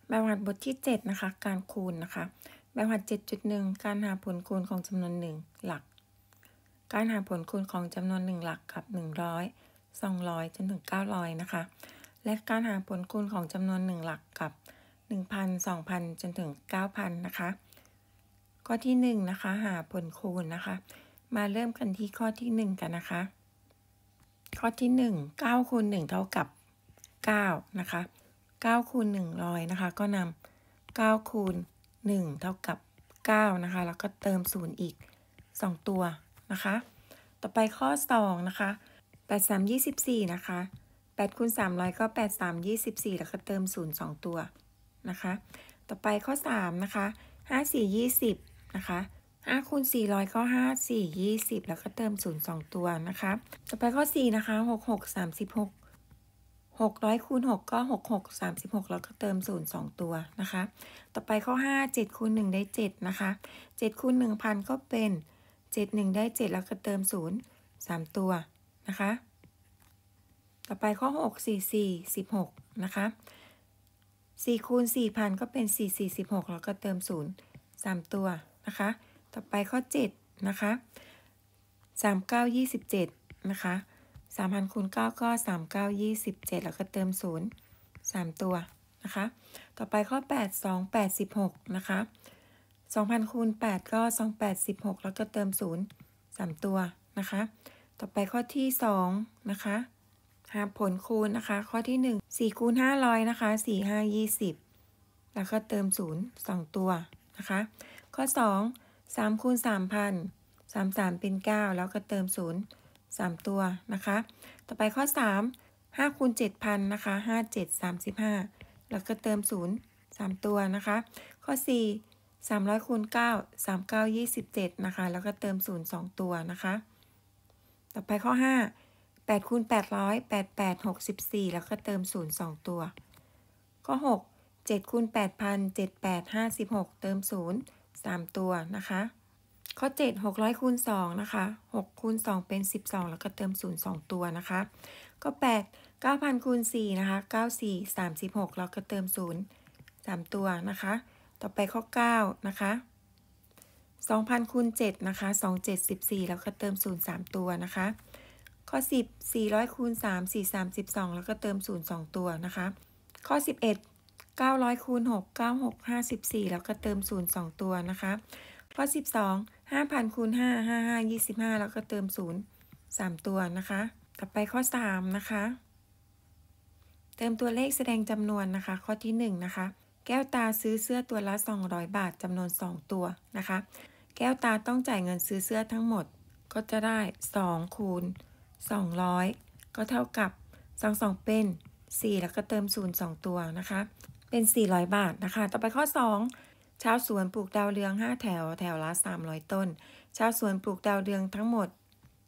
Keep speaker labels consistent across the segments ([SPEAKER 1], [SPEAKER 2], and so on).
[SPEAKER 1] แบบหัดบทที่7นะคะการคูณนะคะแบบหัด 7.1 การหาผลคูณของจำนวน1หลักการหาผลคูณของจำนวน1หลักกับ100 200จนถึง900นะคะและการหาผลคูณของจำนวน1หลักกับ1,000 2,000จนถึง9,000นะคะข้อที่1นะคะหาผลคูณนะคะมาเริ่มกันที่ข้อที่1กันนะคะข้อที่1 9คูณ1เท่ากับ9นะคะ9คูณ100นะคะก็นำ9คูณ1เท่ากับ9นะคะแล้วก็เติม0อีก2ตัวนะคะต่อไปข้อ2นะคะ8 3 24นะคะ8คูณ300ก็8 3 24แล้วก็เติม0 2ตัวนะคะต่อไปข้อ3นะคะ5 4 20นะคะ5คูณ400ก็5 4 20แล้วก็เติม0 2ตัวนะคะต่อไปข้อ4นะคะ6 6 36 600คูณ6ก็6 6 36แล้วก็เติม0 2ตัวนะคะต่อไปข้อ5 7คูณ1ได้7นะคะ7คูณ 1,000 ก็เป็น7 1ได้7แล้วก็เติม0 3ตัวนะคะต่อไปข้อ6 4 4 16นะคะ4คูณ 4,000 ก็เป็น4 4 16แล้วก็เติม0 3ตัวนะคะต่อไปข้อ7นะคะ3 9 27นะคะ3,000คูณ9ก็3 9 27แล้วก็เติม0 3ตัวนะคะต่อไปข้อ8 2 8 16นะคะ2,000คูณ8ก็2 8 16แล้วก็เติม0 3ตัวนะคะต่อไปข้อที่2นะคะหาผลคูณนะคะข้อที่1 4คูณ500นะคะ4 5 20แล้วก็เติม0 2ตัวนะคะข้อ2 3คูณ3,000 3 3เป็น9แล้วก็เติม0 3ตัวนะคะต่อไปข้อ3 5คูณ7,000นะคะ5 7 35แล้วก็เติม0 3ตัวนะคะข้อ4 300คูณ9 3 9 27นะคะแล้วก็เติม0 2ตัวนะคะต่อไปข้อ5 8คูณ800 8 8 64แล้วก็เติม0 2ตัวข้อ6 7คูณ8,000 7 8 56เติม0 3ตัวนะคะข้อ7 600คูณ2นะคะ6คูณ2เป็น12แล้วก็เติม0 2ตัวนะคะก็8 9,000คูณ4นะคะ9 4 36แล้วก็เติม0 3ตัวนะคะต่อไปข้อ9นะคะ2,000คูณ7นะคะ2 7 14แล้วก็เติม0 3ตัวนะคะข้อ10 400คูณ3 4 32แล้วก็เติม0 2ตัวนะคะข้อ11 900คูณ6 9 6 54แล้วก็เติม0 2ตัวนะคะข้อ12 5,000คูณ5 5 5 25แล้วก็เติม0 3ตัวนะคะต่อไปข้อ3นะคะเติมตัวเลขแสดงจำนวนนะคะข้อที่1นะคะแก้วตาซื้อเสื้อตัวละ200 บาทจำนวน2ตัวนะคะแก้วตาต้องจ่ายเงินซื้อเสื้อทั้งหมดก็จะได้2คูณ200ก็เท่ากับ2 2เป็น4แล้วก็เติม0 2ตัวนะคะเป็น400บาทนะคะต่อไปข้อ2ชาวสวนปลูกดาวเรือง5แถวแถวละ300ต้นชาวสวนปลูกดาวเรืองทั้งหมด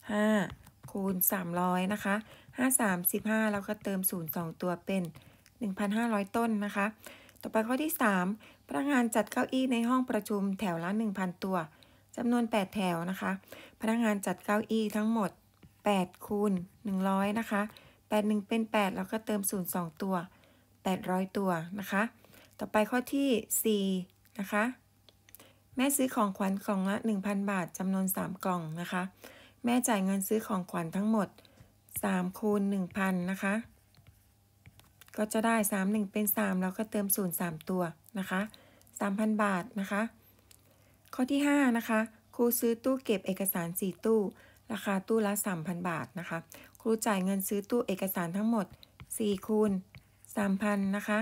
[SPEAKER 1] 5คูณ300นะคะ5 3 15แล้วก็เติม0 2ตัวเป็น 1,500 ต้นนะคะต่อไปข้อที่3พนักงานจัดเก้าอี้ในห้องประชุมแถวละ 1,000 ตัวจำนวน8แถวนะคะพนักงานจัดเก้าอี้ทั้งหมด8คูณ100นะคะ8 1เป็น8แล้วก็เติม0 2ตัว800ตัวนะคะต่อไปข้อที่4นะคะแม่ซื้อของขวัญกล่องละ 1,000 บาทจำนวน3กล่องนะคะแม่จ่ายเงินซื้อของขวัญทั้งหมด3คูณ 1,000นะคะก็จะได้3 1เป็น3แล้วก็เติม0 3ตัวนะคะ 3,000 บาทนะคะข้อที่5นะคะครูซื้อตู้เก็บเอกสาร4ตู้ราคาตู้ละ 3,000 บาทนะคะครูจ่ายเงินซื้อตู้เอกสารทั้งหมด4คูณ 3,000นะคะ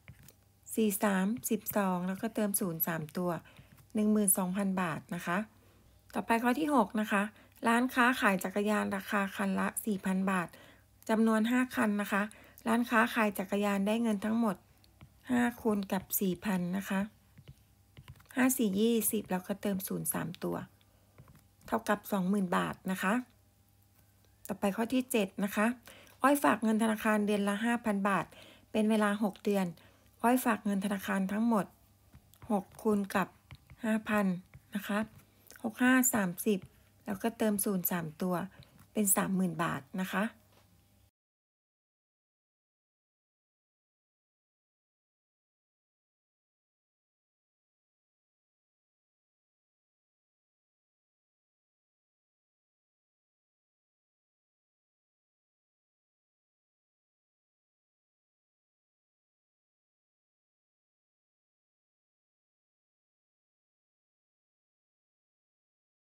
[SPEAKER 1] 4 3 12แล้วก็เติม0 3ตัว 12,000 บาทนะคะต่อไปข้อที่6นะคะร้านค้าขายจักรยานราคาคันละ 4,000 บาทจำนวน5คันนะคะร้านค้าขายจักรยานได้เงินทั้งหมด5คูณกับ 4,000 นะคะ5 4 20แล้วก็เติม0 3ตัวเท่ากับ 20,000 บาทนะคะต่อไปข้อที่7นะคะอ้อยฝากเงินธนาคารเดือนละ 5,000 บาทเป็นเวลา6เดือนอ้อยฝากเงินธนาคารทั้งหมด6คูณกับ 5,000 นะคะ6 5 30แล้วก็เติม0 3ตัวเป็น 30,000 บาทนะคะ